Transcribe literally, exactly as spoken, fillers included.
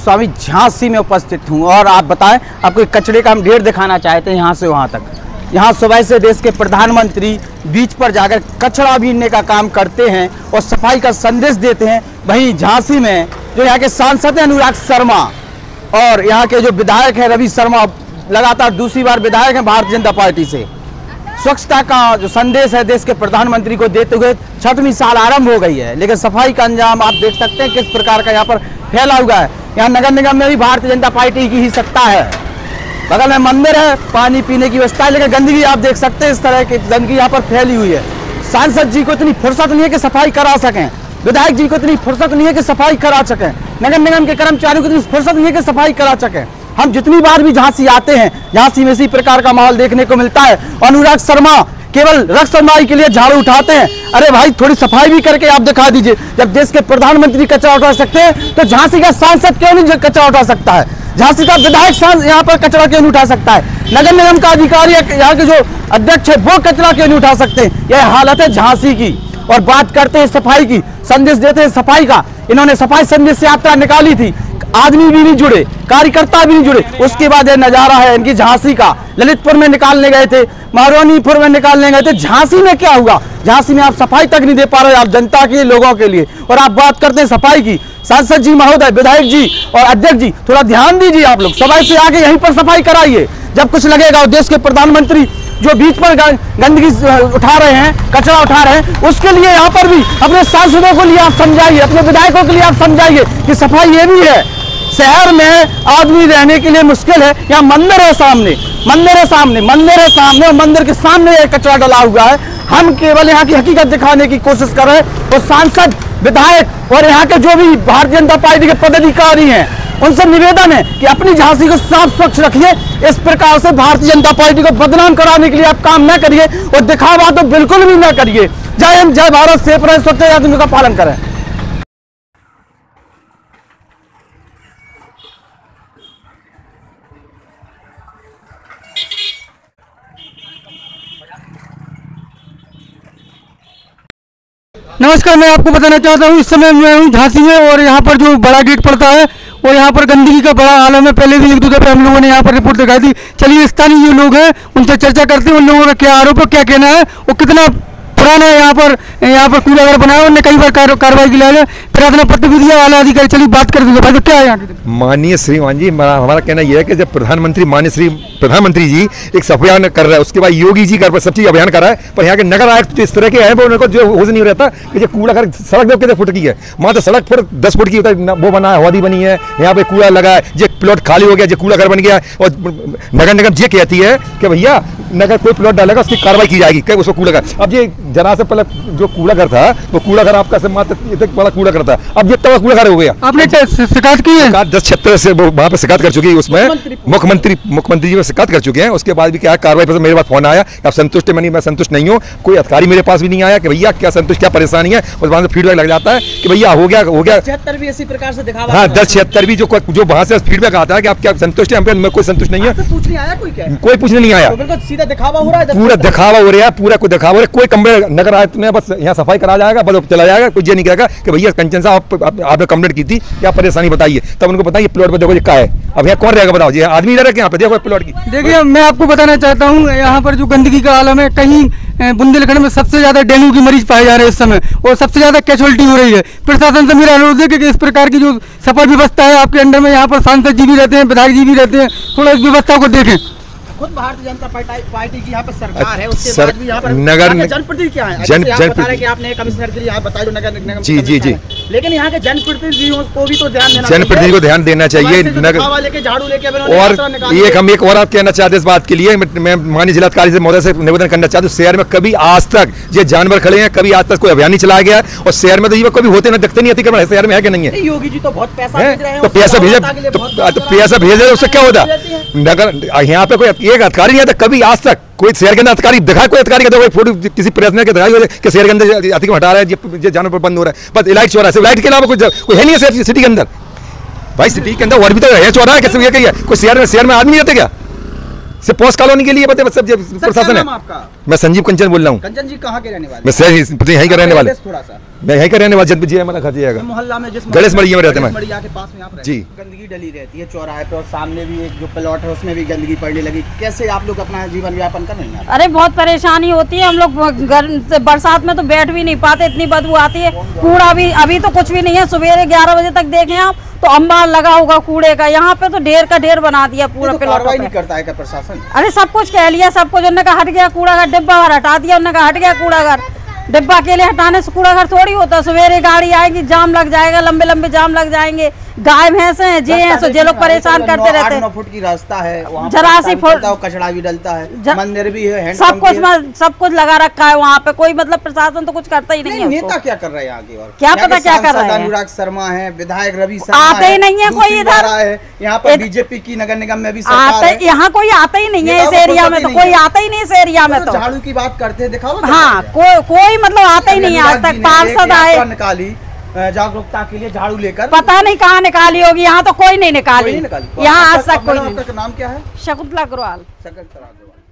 स्वामी झांसी में उपस्थित हूँ और आप बताएं, आपको कचरे का हम ढेर दिखाना चाहते हैं यहाँ से वहाँ तक। यहाँ सुबह से देश के प्रधानमंत्री बीच पर जाकर कचरा बीनने का काम करते हैं और सफाई का संदेश देते हैं। वहीं झांसी में जो यहाँ के सांसद हैं अनुराग शर्मा और यहाँ के जो विधायक हैं रवि शर्मा, लगातार दूसरी बार विधायक हैं भारतीय जनता पार्टी से, स्वच्छता का जो संदेश है देश के प्रधानमंत्री को देते हुए छठवीं साल आरंभ हो गई है, लेकिन सफाई का अंजाम आप देख सकते हैं किस प्रकार का यहाँ पर फैला हुआ है। यहाँ नगर निगम में भी भारतीय जनता पार्टी की ही सत्ता है, बगल में मंदिर है, पानी पीने की व्यवस्था है, लेकिन गंदगी आप देख सकते हैं इस तरह की गंदगी यहाँ पर फैली हुई है। सांसद जी को इतनी फुर्सत नहीं है कि सफाई करा सकें, विधायक जी को इतनी फुर्सत नहीं है कि सफाई करा सकें, नगर निगम के कर्मचारियों को इतनी फुर्सत नहीं है कि सफाई करा सकें। हम जितनी बार भी झांसी आते हैं, झांसी में इसी प्रकार का माहौल देखने को मिलता है। अनुराग शर्मा केवल रक्त समाई के लिए झाड़ू उठाते हैं। अरे भाई, थोड़ी सफाई भी करके आप दिखा दीजिए। जब देश के प्रधानमंत्री कचरा उठा सकते हैं तो झांसी का सांसद क्यों नहीं कचरा उठा सकता है? झांसी का विधायक यहाँ पर कचरा क्यों नहीं उठा सकता है? नगर निगम का अधिकारी यहाँ के जो अध्यक्ष है वो कचरा क्यों नहीं उठा सकते? यह हालत है झांसी की। और बात करते हैं सफाई की, संदेश देते हैं सफाई का। इन्होंने सफाई संदेश यात्रा निकाली थी, आदमी भी नहीं जुड़े, कार्यकर्ता भी नहीं जुड़े। उसके बाद ये नजारा है इनकी झांसी का। ललितपुर में निकालने गए थे, महारानीपुर में निकालने गए थे, झांसी में क्या हुआ? झांसी में आप सफाई तक नहीं दे पा रहे आप जनता के लोगों के लिए। और आप बात करते हैं सफाई की, सांसद जी महोदय, विधायक जी और अध्यक्ष जी, थोड़ा ध्यान दीजिए। आप लोग सफाई से आके यहीं पर सफाई कराइए। जब कुछ लगेगा, देश के प्रधानमंत्री जो बीच पर गंदगी उठा रहे हैं, कचरा उठा रहे हैं, उसके लिए यहाँ पर भी अपने सांसदों को लिए आप समझाइए, अपने विधायकों के लिए आप समझाइए कि सफाई ये भी है। शहर में आदमी रहने के लिए मुश्किल है। यहाँ मंदिर है सामने, मंदिर है सामने, मंदिर है सामने और मंदिर के सामने एक कचरा डला हुआ है। हम केवल यहाँ की हकीकत दिखाने की कोशिश कर रहे हैं। तो सांसद, विधायक और यहाँ के जो भी भारतीय जनता पार्टी के पदाधिकारी हैं, उनसे निवेदन है कि अपनी झांसी को साफ स्वच्छ रखिए। इस प्रकार से भारतीय जनता पार्टी को बदनाम कराने के लिए आप काम न करिए और दिखावा तो बिल्कुल भी न करिए। जय हिंद, जय भारत, सेफ रहे, स्वच्छ आदमी का पालन करें। नमस्कार, मैं आपको बताना चाहता हूँ इस समय मैं हूँ झांसी में और यहाँ पर जो बड़ा गेट पड़ता है और यहाँ पर गंदगी का बड़ा आलम है। पहले भी एक दो दफे हम लोगों ने यहाँ पर रिपोर्ट दिखाई थी। चलिए स्थानीय जो लोग हैं उनसे चर्चा करते हैं, उन लोगों का क्या आरोप है, क्या कहना है, वो कितना पुराना है यहाँ पर यहाँ पर कूड़ा घर बनाया, उन्होंने कई बार कार्रवाई की है, प्रार्थना पत्र भी दिया वाला अधिकारी। चलिए बात कर दीजिए भाई, तो क्या है यहाँ की? माननीय श्रीमान जी, हमारा कहना यह है कि जब प्रधानमंत्री माननीय श्री प्रधानमंत्री जी एक अभियान कर रहा है, उसके बाद योगी जी कर सब चीज अभियान कर रहा है, पर यहाँ के नगर आयुक्त इस तरह के हैं उनको जो होश नहीं रहता कि जो कूड़ा घर सड़क दो कितने फुट की है, वहाँ तो सड़क फुट दस फुट की होता है, वो बना है, हौदी बनी है, यहाँ पे कूड़ा लगा है, जो प्लॉट खाली हो गया, जो कूड़ा घर बन गया। और नगर निगम ये कहती है कि भैया नगर कोई प्लॉट डालेगा उसकी कार्रवाई की जाएगी, क्या उसको कूड़ा घर। अब ये जरा से पहले जो कूड़ा घर था वो कूड़ा घर आपका मात्र बड़ा कूड़ा घर था, अब ये तवा कूड़ा घर हो गया। आपने शिकायत की है? दस छिहत्तर से वहाँ पे शिकायत कर चुकी है, उसमें मुख्यमंत्री मुख्यमंत्री जी शिकायत कर चुके हैं। उसके बाद भी क्या कार्रवाई पर मेरे पास फोन आया, आप संतुष्ट है? मैं संतुष्ट नहीं हूँ। कोई अधिकारी मेरे पास भी नहीं आया कि भैया क्या संतुष्ट, क्या परेशानी है। और वहाँ से फीडबैक लग जाता है कि भैया हो गया हो गया छिहत्तर भी इसी प्रकार से दिखावा। हाँ, दस छिहत्तर भी जो जो वहाँ से फीडबैक आता है कि आप क्या संतुष्ट है, मैं कोई संतुष्ट नहीं है। पूछने आया कोई? क्या कोई पूछने नहीं आया, सीधा दिखावा हो रहा है, पूरा दिखावा हो रहा है, पूरा कोई दिखावा हो रहा है। कोई कंप्लेंट नगर आयुक्त ने बस यहाँ सफाई करा जाएगा, बस चला जाएगा, कुछ ये नहीं कहेगा कि भैया कंचन साहब आपने कंप्लेंट की थी, क्या परेशानी बताइए, तब उनको बताइए प्लॉट पर देखो क्या है। अब यहाँ कौन रहेगा बताओ जी, आदमी रहे यहाँ पे देखो प्लॉट की। देखिए, मैं आपको बताना चाहता हूँ यहाँ पर जो गंदगी का आलम है, कहीं बुंदेलखंड में सबसे ज्यादा डेंगू के मरीज पाए जा रहे हैं इस समय और सबसे ज्यादा कैजुअलिटी हो रही है। प्रशासन से मेरा अनुरोध है कि इस प्रकार की जो सफाई व्यवस्था है आपके अंडर में, यहाँ पर सांसद जी भी रहते हैं, विधायक जी भी रहते हैं, थोड़ा इस व्यवस्था को देखें। खुद भारतीय जनता पार्टी की यहाँ पर सरकार है, उसके बाद भी यहाँ पर नगर जनप्रतिनिधि क्या है? जन जनप्रतिनिधि कि आपने कमिश्नर के लिए यहाँ बता दो नगर निगम, जी जी जी, लेकिन यहाँ के जनप्रतिनिधियों को भी तो ध्यान देना, जनप्रतिनिधि को ध्यान देना चाहिए। नगर लेके झाड़ू लेके और एक हम एक और बात कहना चाहते इस बात के लिए, मैं माननीय जिलाधिकारी से महोदय से निवेदन करना चाहता हूँ, शहर में कभी आज तक ये जानवर खड़े हैं, कभी आज तक कोई अभियान नहीं चलाया गया और शहर में तो ये कभी होते ना दिखते नहीं, अतिक्रमण शहर में है कि नहीं है? योगी जी तो बहुत पैसा भेज रहे हैं, तो पैसा भेजे तो पैसा भेजे उससे क्या होता? नगर यहाँ पे कोई एक अधिकारी नहीं आता, आज तक कोई शहर के अंदर अधिकारी दिखा, कोई अधिकारी का फोटो किसी प्रेस ने दिखाई कि शहर के अंदर अतिक्रमण हटा रहा है, ये जानवर बंद हो रहा है, बस लाइट चौराहा है, लाइट के अलावा कोई है नहीं है सिटी के अंदर। भाई सिटी के अंदर और भी तो है चौराहा है, किसी कोई शहर में शहर में आदमी रहते क्या? सिर्फ पोस्ट कॉलोनी के लिए बताए सब जब प्रशासन है। आपका? मैं संजीव कंचन बोल रहा हूँ। कंचन जी कहाँ के रहने वाले? मैं शहर यहीं का रहने वाले, थोड़ा सा मैं यहीं का रहने वाला जनपद जी हमारा घर जाएगा मोहल्ला में जिस गणेश मड़िया में रहते हैं। मड़िया के पास में यहाँ पर जी गंदगी डली रहती है चौराहे पे और सामने भी एक जो प्लॉट है उसमें भी गंदगी पड़ने लगी। कैसे आप लोग अपना जीवन यापन कर रहे हैं? अरे बहुत परेशानी होती है, हम लोग घर से बरसात में तो बैठ भी नहीं पाते, इतनी बदबू आती है। कूड़ा भी अभी तो कुछ भी नहीं है, सुबह ग्यारह बजे तक देखें आप तो अंबार लगा होगा कूड़े का, यहाँ पे तो ढेर का ढेर बना दिया पूरा। तो कार्रवाई नहीं करता है क्या प्रशासन? अरे सब कुछ कह लिया, सब कुछ उन्होंने कहा हट गया कूड़ा घर, डिब्बा भर हटा दिया, उन्होंने कहा हट गया कूड़ा घर। डिब्बा के लिए हटाने से कूड़ा घर थोड़ी होता, सवेरे गाड़ी आएगी जाम लग जाएगा, लंबे लंबे जाम लग जाएंगे। गाय भैंस हैं जे हैं, सो जे लोग परेशान करते रहते हैं। नौ फुट की रास्ता है, जरा सी फुट कचड़ा भी डलता है, मंदिर भी है, सब कुछ सब कुछ लगा रखा है वहाँ पे, कोई मतलब प्रशासन तो कुछ करता ही नहीं है। नेता क्या कर रहे हैं आगे? और क्या पता क्या कर रहे हैं? अनुराग शर्मा है, विधायक रवि शर्मा आते ही नहीं है कोई इधर। यहाँ पर बीजेपी की नगर निगम में भी सरकार है, यहाँ कोई आता ही नहीं है इस एरिया में, तो कोई आता ही नहीं इस एरिया में। तो झाड़ू की बात करते हैं, दिखाओ। हाँ कोई मतलब आता ही नहीं है आज तक। पार्षद आए निकाली जागरूकता के लिए झाड़ू लेकर, पता नहीं कहाँ निकाली होगी, यहाँ तो कोई नहीं निकाली, यहाँ आज तक कोई नहीं। आपका नाम क्या है? शकुंतला अग्रवाल। शकुंतला अग्रवाल।